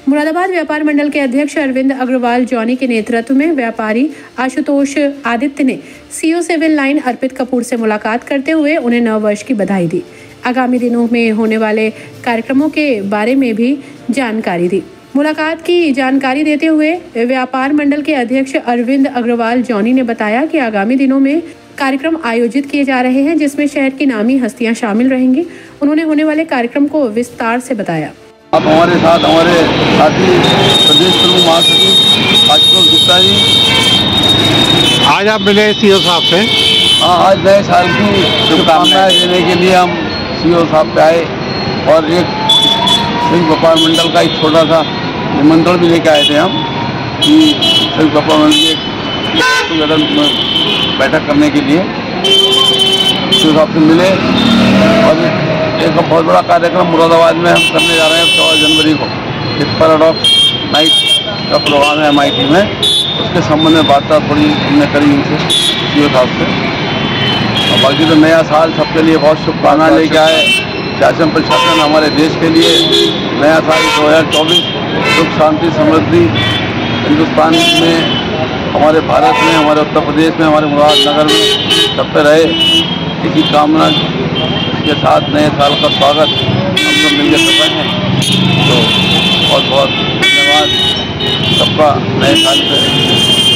मुरादाबाद व्यापार मंडल के अध्यक्ष अरविंद अग्रवाल जॉनी के नेतृत्व में व्यापारी आशुतोष आदित्य ने CO civil line Arpit Kapoor से मुलाकात करते हुए उन्हें नव वर्ष की बधाई दी। आगामी दिनों में होने वाले कार्यक्रमों के बारे में भी जानकारी दी। मुलाकात की जानकारी देते हुए व्यापार मंडल के अध्यक्ष अरविंद अग्रवाल जॉनी ने बताया कि आगामी दिनों में कार्यक्रम आयोजित किए जा रहे हैं, जिसमें शहर की नामी हस्तियां शामिल रहेंगी। उन्होंने होने वाले कार्यक्रम को विस्तार से बताया। आप हमारे साथ हमारे साथी प्रदेश प्रमुख महासचिव आशुतोष गुप्ता जी, आज आप मिले सीओ साहब से। हाँ, आज नए साल की शुभकामनाएं देने के लिए हम सीओ साहब पे आए और एक संयुक्त व्यापार मंडल का एक छोटा सा निमंत्रण भी लेके आए थे हम कि संयुक्त व्यापार मंडल की बैठक करने के लिए सीओ साहब से मिले। और एक बहुत बड़ा कार्यक्रम मुरादाबाद में हम करने जा रहे हैं 14 जनवरी को, एक पैराडॉक्स नाइट का प्रोग्राम है MIT में। उसके संबंध में बात थोड़ी हमने करी उनसे सीओ साहब से। और बाकी तो नया साल सबके लिए बहुत शुभकामनाएं लेके आए। शासन प्रशासन हमारे देश के लिए नया साल 2024 सुख शांति समृद्धि हिंदुस्तान में, हमारे भारत में, हमारे उत्तर प्रदेश में, हमारे मुरादनगर में सब पे रहे। इसी कामना के साथ नए साल का स्वागत हम सब मिलकर कर रहे हैं। तो बहुत बहुत धन्यवाद सबका नए साल पे।